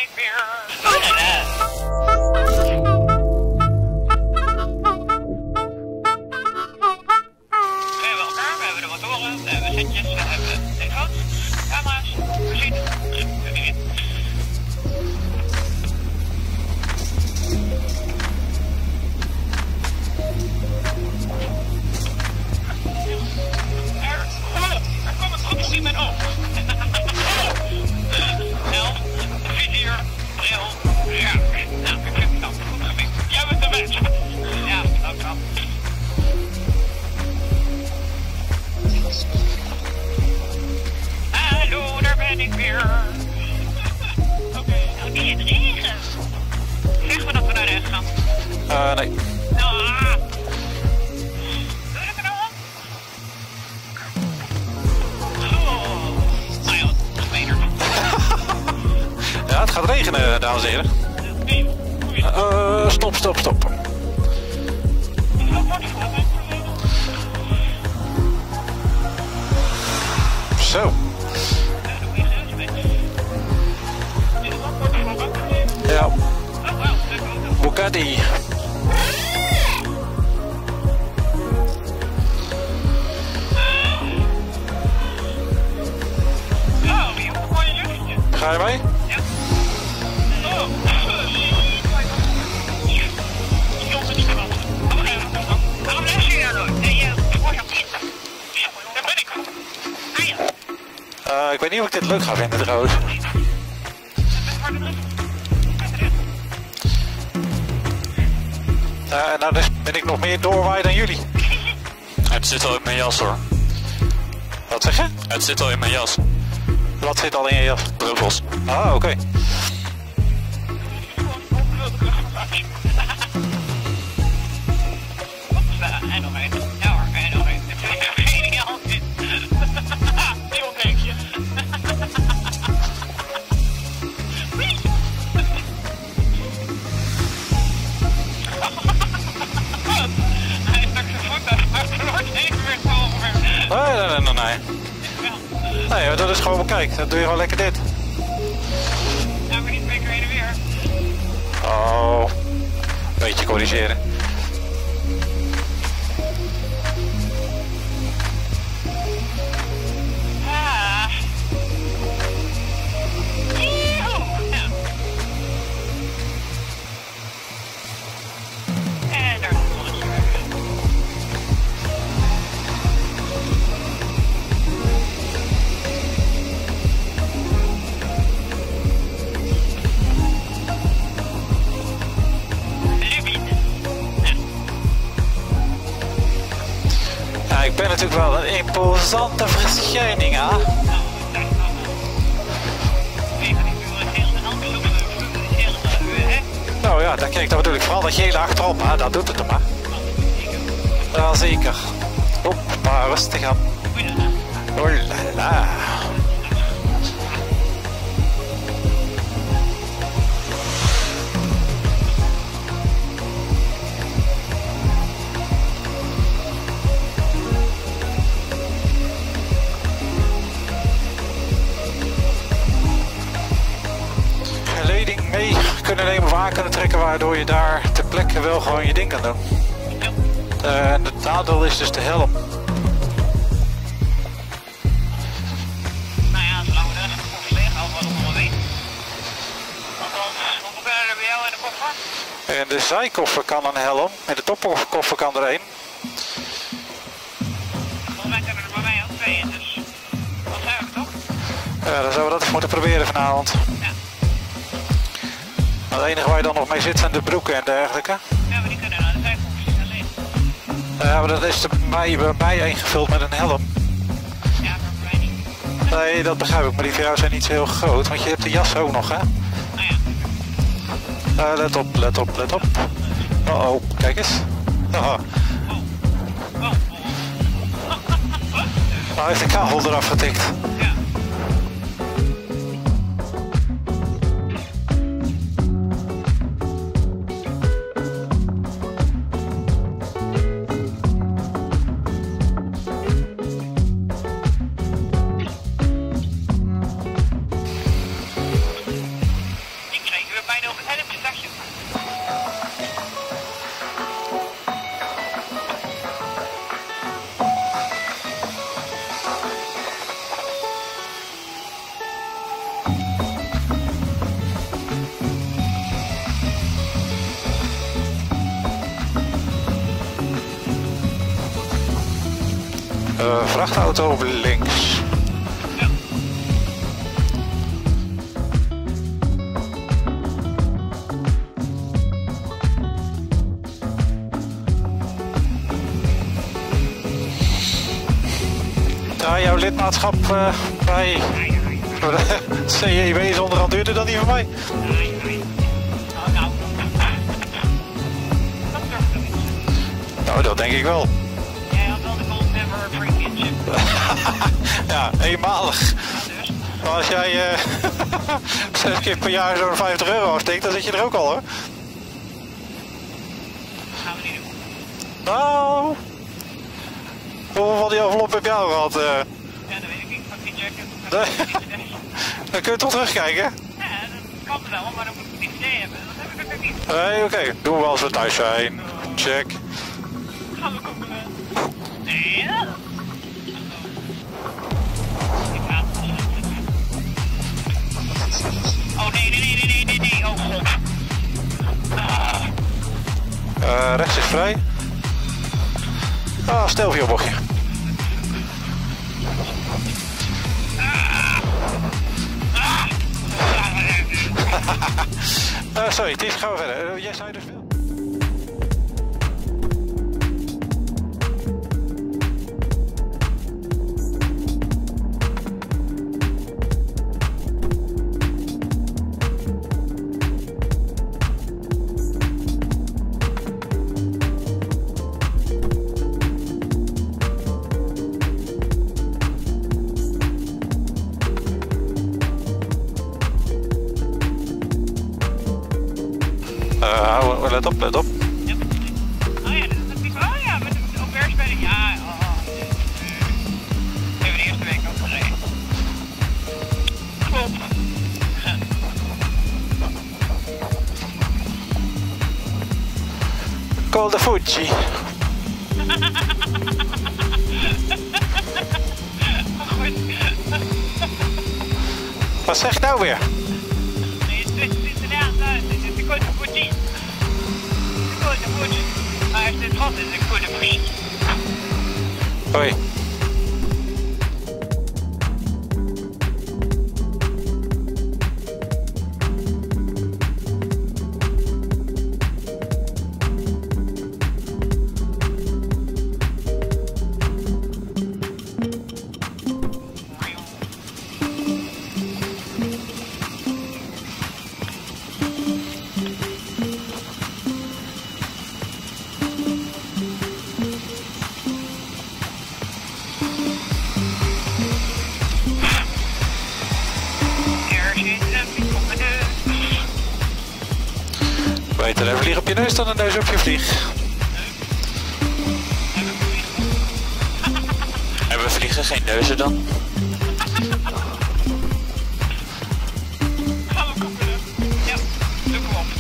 ik weer. We hebben elkaar, we hebben de motoren, we hebben setjes, we hebben telefoons, camera's, machines. Er kwam een druppel in mijn oog. Helm, vizier, bril, ja. Nou, ik vind het dan goed gemikt. Jij bent de mens. Ja, dat kan. Hallo, daar ben ik weer. Oké, nou die in regen. Zeg maar dat we naar rechts gaan. Nee. Ah. Doe ik er nou op? Oh. Nou ja, nog beter. Ja, het gaat regenen, dames en heren. Stop. Zo. Ja. Bugatti. Ga je mee? Ja. Oh. Die jongen niet van. Waarom luister je nou nooit? Nee, voor jouw kind. Daar ben ik. Ah ja. Ik weet niet of ik dit leuk ga vinden trouwens. Nou, dus ben ik nog meer doorwaaien dan jullie. Het zit al in mijn jas hoor. Wat zeg je? Het zit al in mijn jas. Wat zit al in je jas? Druppels. Ah, oké. En nog één. Ja hoor, en nog één. Geniaal dit. Nieuw keekje. Hij stak zijn voet af, maar het wordt even weer over. Nee. Nee, dat is gewoon, kijk, dan doe je gewoon lekker dit. Nou, maar niet 2 keer heen en weer. Oh, beetje corrigeren. Ah. Joehoe. Ja. En daar is het zonnetje weer. Ja, ik ben natuurlijk wel een imposante verschijning, hè? Nou ja, dan kijk dan bedoel ik vooral dat gele achterop, hè? Dat doet het er maar. Ja, zeker. Hoppa, rustig aan. Oelala. Leding mee kunnen nemen of aan kunnen trekken, waardoor je daar ter plekke wel gewoon je ding kan doen. En het nadeel is dus de helm. Nou ja, zolang we de koffers leeg houden, wat we nog wel weten. Althans, hoeveel kunnen er bij jou in de koffer? En de zijkoffer kan een helm, en de topkoffer kan er één. Volgens mij kunnen er bij mij ook 2 in, dus wat zijn we toch? Ja, dan zouden we dat eens moeten proberen vanavond. Ja. Het enige waar je dan nog mee zit zijn de broeken en dergelijke. Ja, maar die kunnen naar de zijkoffers alleen. Ja, maar dat is bij mij ingevuld met een helm. Ja, maar bij mij niet. Nee, dat begrijp ik, maar die van jou zijn niet zo heel groot, want je hebt de jas ook nog, hè? Nou ja. Let op. Oh, kijk eens. Haha. Nou heeft de kabel eraf getikt. Ja. op het helmpje, zag je? Vrachtauto op links. Ja. Ja, jouw lidmaatschap bij CJW onderhand duurder dan die van mij. Nou, dat denk ik wel. Jij had wel de Gold Never Free Kitchen. Ja, eenmalig. Ja, dus. Maar als jij 6 keer per jaar zo'n €50 afsteekt, dan zit je er ook al hoor. Gaan we niet doen. Nou, hoeveel van die envelop heb jij al gehad? Ja, dat weet ik niet. Pak die jacket. Dan kun je toch terugkijken. Ja, dat kan wel, maar dan moet ik een idee hebben. Dat heb ik ook niet. Nee, oké. Doen we als we thuis zijn. Check. Gaan we googelen. Nee, ja. Ik ga het niet. Oh nee. Oh god. Rechts is vrij. Ah, stelvio bochtje. Sorry, Ties, gaan we verder. Jij zei dus veel. Let op, let op. Ja. Oh ja, dat is niet. Oh ja, met de opwerkspelen. Ja, we hebben de eerste week ook gereden. Klopt. Call the Fuji. Goed. Wat zeg je nou weer? Nee, het is inderdaad, het is de Code Fuji. De Code Fuji. Maar als dit gat is, de Code Fuji. Hoi. Beter een vlieg op je neus dan een neus op je vlieg. Hebben vliegen geen neuzen dan? Gaan we koppelen? Ja, doe hem op.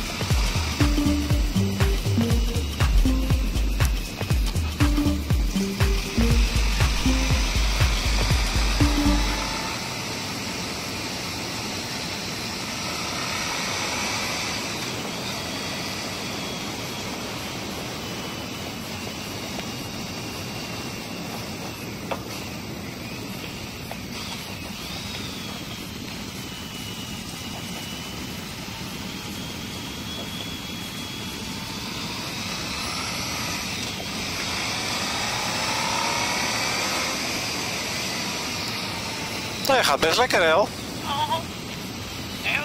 Nou, je gaat best lekker, El. Oh. Heel.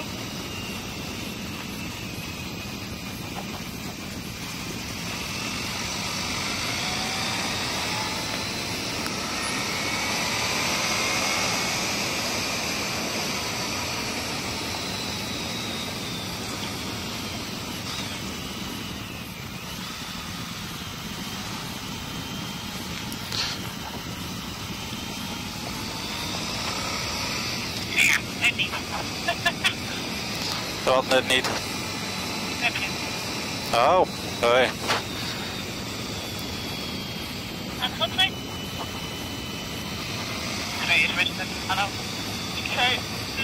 Ja. Wat net niet. Heb je? Oh, hoi. Aan het goed, 2 is best. Hallo. Ik zei...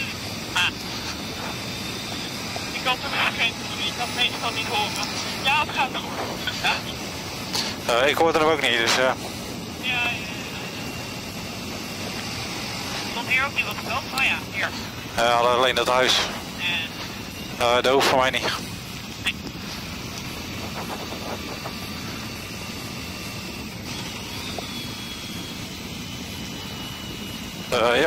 Ik had hem vergeten, dus ik kan het meestal niet horen. Ja, het gaat goed. Ja. Ik hoorde hem ook niet, dus ja. Ja. Stond hier ook iemand gebeld? Oh ja, hier. Ja, alleen dat huis. Dat hoeft voor mij niet. Ja.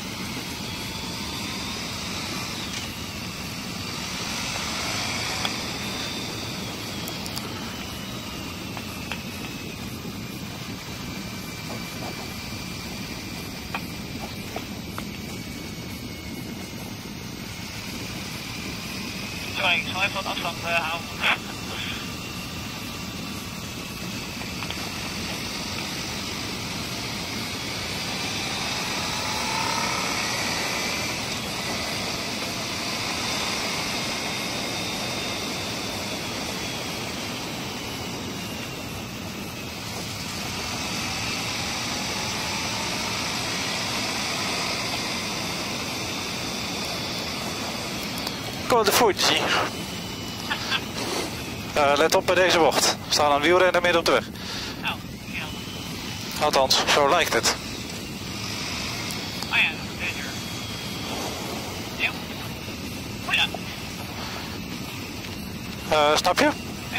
Sorry, ik zal even wat afstand houden. Kom de Fuji. Let op bij deze bocht. Er staat een wielrenner midden op de weg. Oh, ja. Althans, zo lijkt het. Oh ja, dat is er. Ja. Oh ja. Snap je? Ja.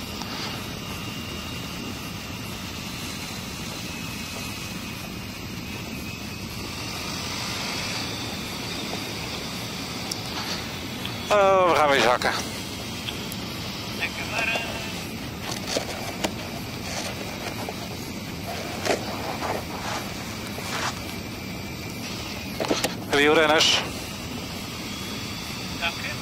We gaan weer zakken. Lekker maar. Wielrenners. Dank u.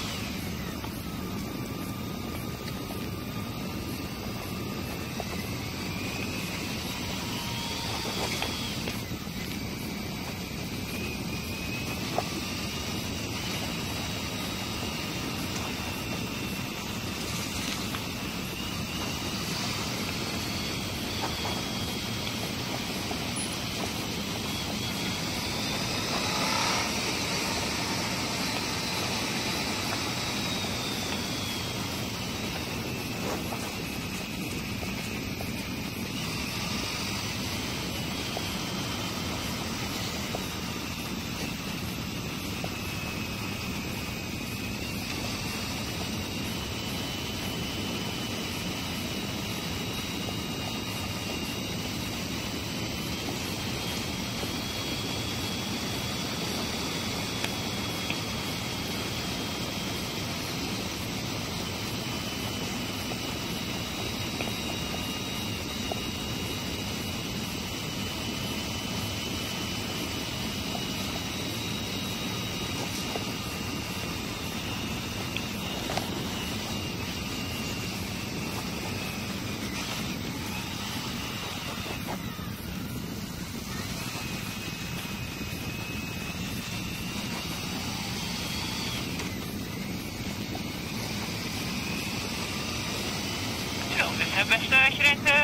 Best als je denkt,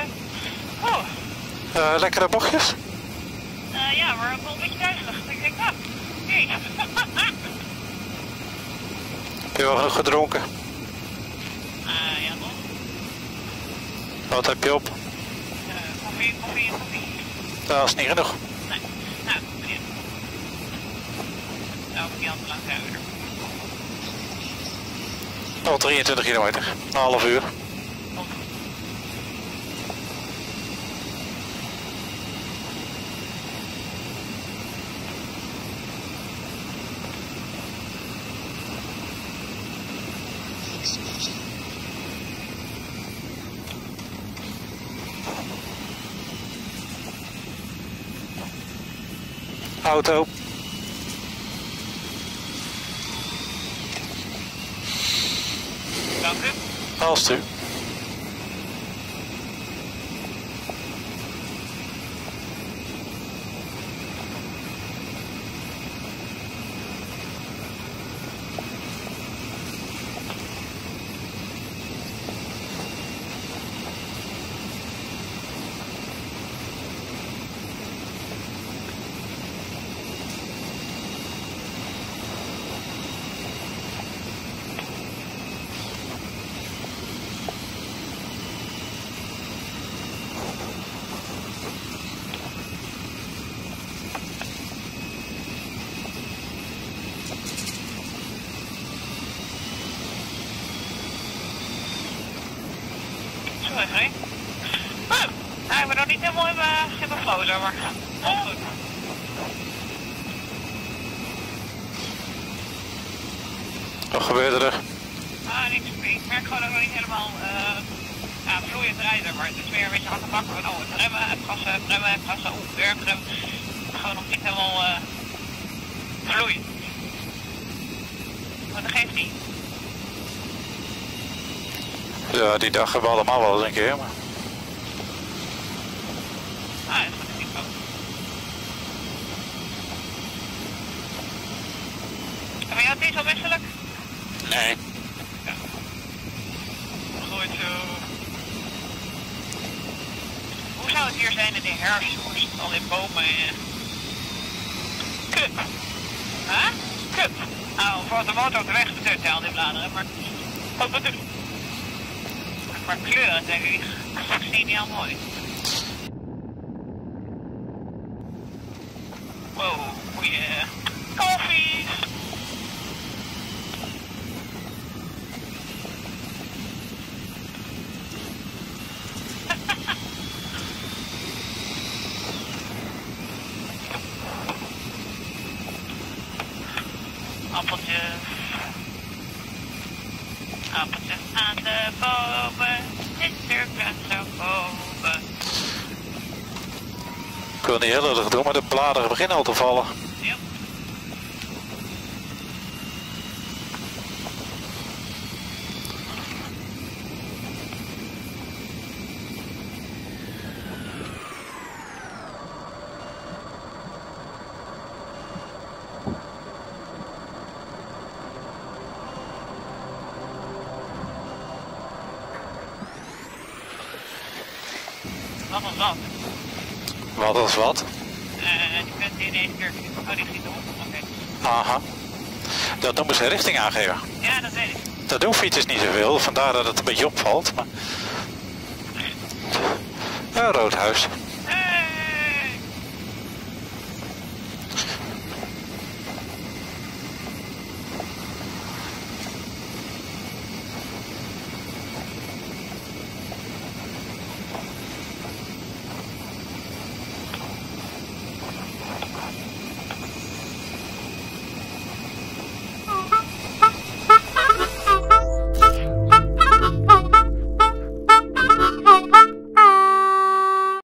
Lekkere bochtjes? ja, maar ook wel een beetje duizelig. Ik denk, nou, jee. Heb je wel genoeg gedronken? Ja, toch? Wat heb je op? Koffie. Dat is niet genoeg. Nee, nou, meneer. Nou, die hand lang zijn we er. Al 23 kilometer. Een half uur. Auto. Dank u. Als u. terug, nou, ik ben nog niet helemaal in mijn flow, zeg maar. Oh, goed. Wat gebeurde er? Niks. Ik merk gewoon dat ik nog niet helemaal vloeiend rijden, maar het is weer een beetje hard te pakken. Oh, het remmen, het gassen, weer het remmen. Gewoon nog niet helemaal vloeiend. Maar dat geeft niet. Ja, die dag hebben we allemaal wel eens een keer, maar... Dat is niet zo. En ben jij het niet zo misselijk? Nee. Ja. Goed zo. Hoe zou het hier zijn in de herfst, jongens? Al in bomen en... Kut. Huh? Kut. Nou, voor de motor op de weg gebeurt hij al die bladeren, maar... Wat bedoel je? Maar kleuren, denk ik. Dat is niet heel mooi. Wow, goeie... Koffie! Appeltjes. Appeltjes aan de bomen. Is er zo boven. Ik wil niet heel erg doen, maar de bladeren beginnen al te vallen. Yep. Wat was dat? Wat als wat? Die bent in één keer... Oh, die schiet op. Oké. Aha. Dat noemen ze richting aangeven. Ja, dat weet ik. Dat doen fietsers niet zoveel, vandaar dat het een beetje opvalt. Maar... Een rood huis.